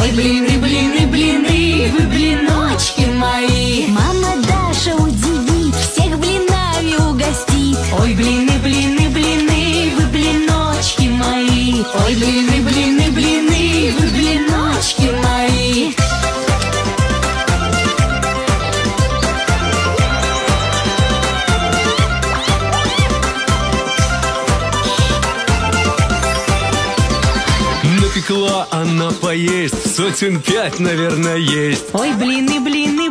Ой, блины, блины, блины, вы блиночки мои. Мама Даша удивит, всех блинами угостит. Ой, блины, блины, блины, вы блиночки мои. Ой, блины, блины, блины, вы блиночки мои. Напекла она поесть, сотен 5, наверное, есть. Ой, блины, блины,